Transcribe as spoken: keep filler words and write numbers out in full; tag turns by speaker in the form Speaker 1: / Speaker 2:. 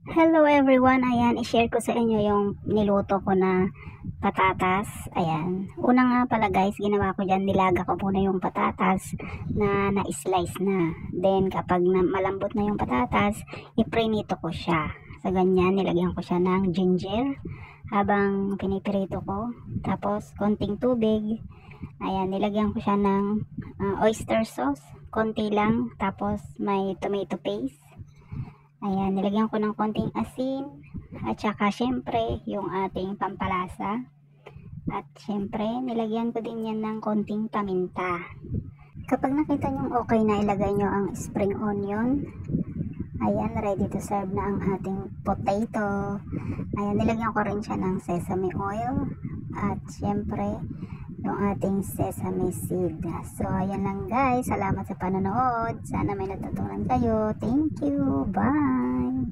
Speaker 1: Hello everyone, ayan, i-share ko sa inyo yung niluto ko na patatas. Ayan, una nga pala guys, ginawa ko dyan, nilaga ko muna yung patatas na na-slice na. Then kapag na, malambot na yung patatas, iprinito ko siya. Sa ganyan, nilagyan ko siya ng ginger habang pinipirito ko. Tapos konting tubig. Ayan, nilagyan ko siya ng uh, oyster sauce, konti lang. Tapos may tomato paste. Ayan, nilagyan ko ng konting asin at saka syempre yung ating pampalasa. At syempre, nilagyan ko din yan ng konting paminta. Kapag nakita nyo okay na, ilagay nyo ang spring onion. Ayan, ready to serve na ang ating potato. Ayan, nilagyan ko rin siya ng sesame oil. At syempre, yung ating sesame seed. So, ayan lang guys. Salamat sa panonood. Sana may natutunan kayo. Thank you. Bye!